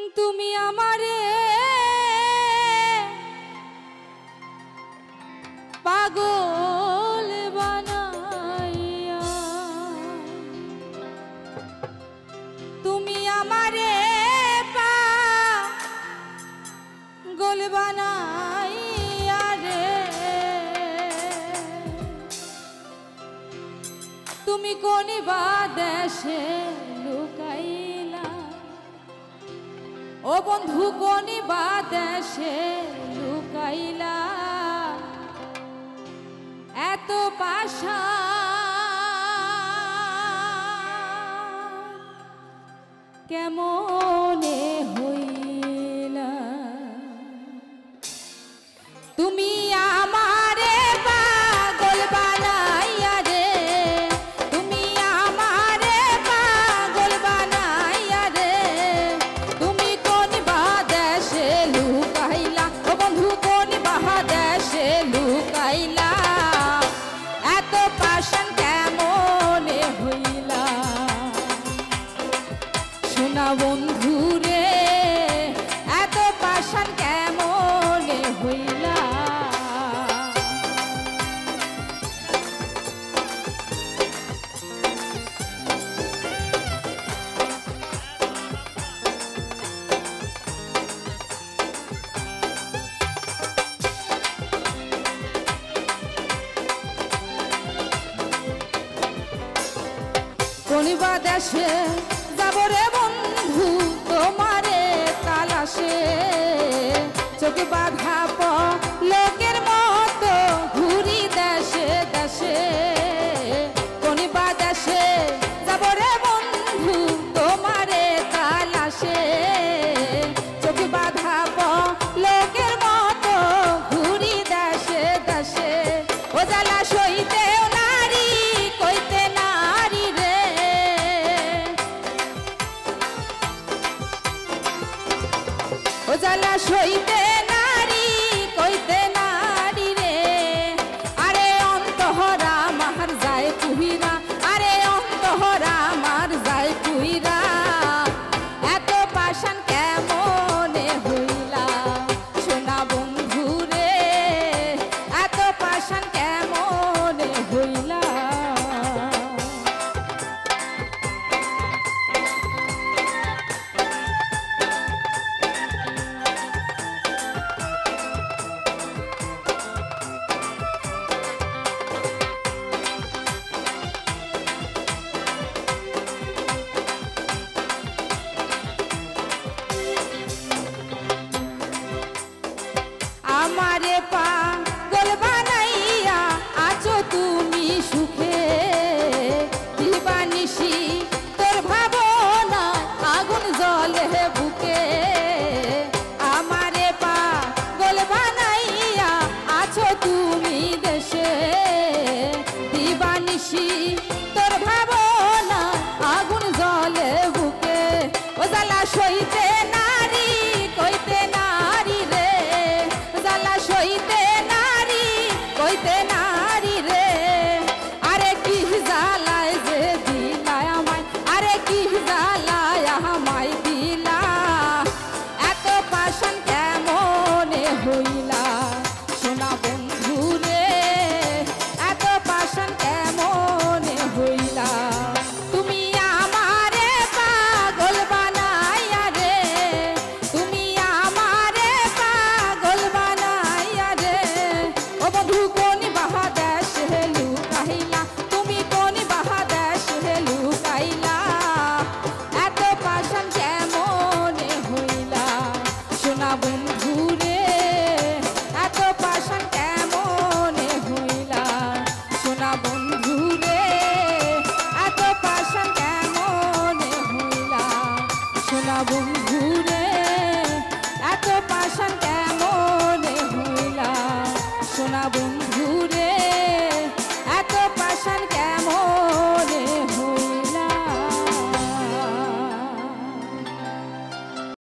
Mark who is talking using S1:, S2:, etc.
S1: তুমি আমারে পাগল বানাইয়া, তুমি আমারে পাগল বানাইয়া রে, তুমি কোন বা দেশে লুকাইলা, ও বন্ধু কোন বা দেশে লুকাইলা, এত পাশা কেমনে হইলা, তুমি আমারে পাগল বানাইয়া রে, তুমি আমারে পাগল বানাইয়া রে, তুমি কোন বা দেশে লুকাইলা, ও বন্ধু কোন বা দেশে লুকাইলা, এত পাশান কেমনে হইলা, শোনা বন্ধু রে এত পাশান কেমনে হইলা। কোন বা দেশে যাব রে বন্ধু তোমারে তালাশে, চোখ বাঁধা লোকের মতো ঘুরি দেশে দেশে, কোন বা দেশে যাব রে বন্ধু তোমারে তালাশে, চোখ বাঁধা লোকের মতো ঘুরি দেশে দেশে, ও জ্বালা সইতে নারী কইতে নারী রে, ও জ্বালা সইতে নারী কইতে নারী রে, আরে অন্তহরা মার যায় পুহিরা, আরে অন্তহরা মার যায় পুহিরা, এত পাশান কেমনে হইলা, শোনা বন্ধু রে এত পাশান কেমনে হইলা। আমারে পাগল বানাইয়া আছো তুমি সুখে, দিবানিশি তোর ভাবনা আগুন জ্বলে বুকে, আমারে পাগল বানাইয়া আছো তুমি দেশে, দিবানিশি তোর ভাবনা আগুন জ্বলে বুকে, ও জ্বালা সইতে নারী কইতে নারী রে, জ্বালা সইতে নারী কইতে নারী রে, আরে কি জ্বালায় যে দিলায় আমায়, আরে কি